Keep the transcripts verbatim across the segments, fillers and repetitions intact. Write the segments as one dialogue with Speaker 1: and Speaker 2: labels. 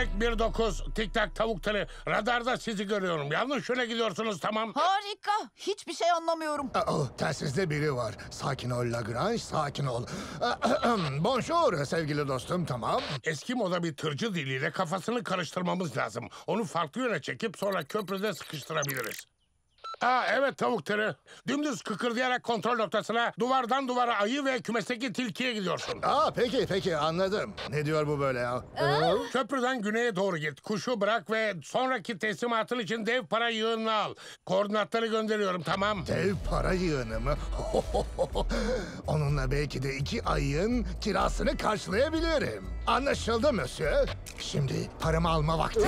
Speaker 1: Melek bir dokuz, Tik Tak tavukları. Radarda sizi görüyorum. Yanlış yöne gidiyorsunuz, tamam.
Speaker 2: Harika. Hiçbir şey anlamıyorum.
Speaker 3: Oh, telsizde biri var. Sakin ol Lagrange, sakin ol. Bonjour sevgili dostum, tamam.
Speaker 1: Eskimo'da bir tırcı diliyle kafasını karıştırmamız lazım. Onu farklı yöne çekip sonra köprüde sıkıştırabiliriz. Aa, evet tavukları. Dümdüz kıkırdayarak kontrol noktasına, duvardan duvara ayı ve kümesteki tilkiye gidiyorsun.
Speaker 3: Aa, peki peki anladım. Ne diyor bu böyle ya?
Speaker 1: Köprüden güneye doğru git. Kuşu bırak ve sonraki teslimatın için dev para yığınını al. Koordinatları gönderiyorum, tamam.
Speaker 3: Dev para yığını mı? Onunla belki de iki ayın kirasını karşılayabilirim. Anlaşıldı monsieur. Şimdi paramı alma vakti.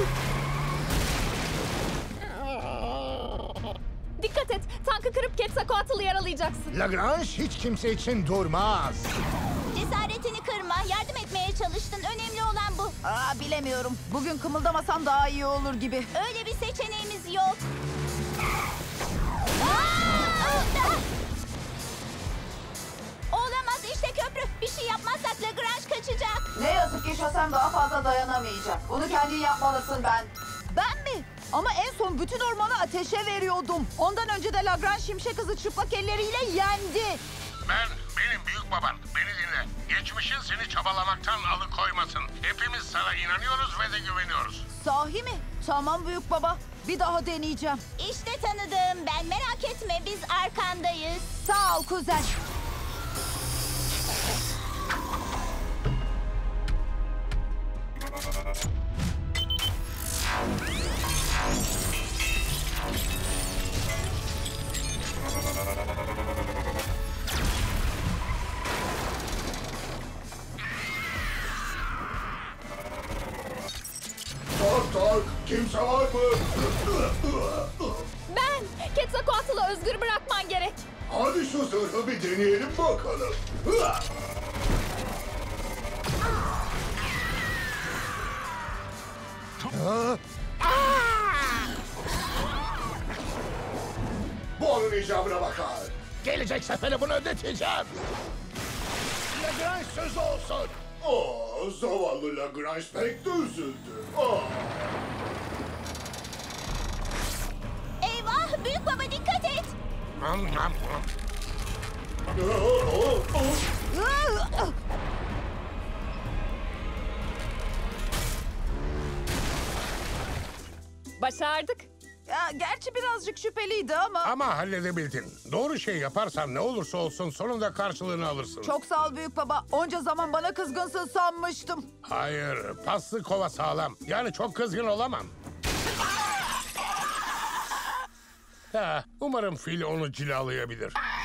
Speaker 4: Dikkat et, tankı kırıp Quetzalcoatl'ı yaralayacaksın.
Speaker 3: Lagrange hiç kimse için durmaz.
Speaker 5: Cesaretini kırma. Yardım etmeye çalıştın. Önemli olan bu.
Speaker 2: Aa, bilemiyorum. Bugün kımıldamasam daha iyi olur gibi.
Speaker 5: Öyle bir seçeneğimiz yok. Aa! Olamaz, işte köprü. Bir şey yapmazsak Lagrange kaçacak.
Speaker 2: Ne yazık ki şosem daha fazla dayanamayacak. Bunu kendin yapmalısın ben. Ben mi? Ama en son bütün ormanı ateşe veriyordum. Ondan önce de Lagrange şimşek hızı çıplak elleriyle yendi.
Speaker 1: Ben, benim büyük baban. Beni dinle. Geçmişin seni çabalamaktan alıkoymasın. Hepimiz sana inanıyoruz ve de güveniyoruz.
Speaker 2: Sahi mi? Tamam büyük baba. Bir daha deneyeceğim.
Speaker 5: İşte tanıdım ben. Merak etme, biz arkandayız.
Speaker 2: Sağ ol kuzen.
Speaker 3: Tak tak, kimse var mı?
Speaker 4: Ben! Quetzalcoatl'ı özgür bırakman gerek.
Speaker 3: Hadi şu zırhı bir deneyelim bakalım. Ha? Bu onun icabına bakar. Gelecek sefere bunu ödeteceğim. Lagrange söz olsun. Oh, zavallı Lagrange pek de üzüldü. Oh.
Speaker 5: Eyvah, büyük baba dikkat et.
Speaker 4: Başardık.
Speaker 2: Ya, gerçi birazcık şüpheliydi ama...
Speaker 1: Ama halledebildin. Doğru şey yaparsan ne olursa olsun sonunda karşılığını alırsın.
Speaker 2: Çok sağ ol büyük baba. Onca zaman bana kızgınsın sanmıştım.
Speaker 1: Hayır, paslı kova sağlam. Yani çok kızgın olamam. Ha, umarım fil onu cilalayabilir.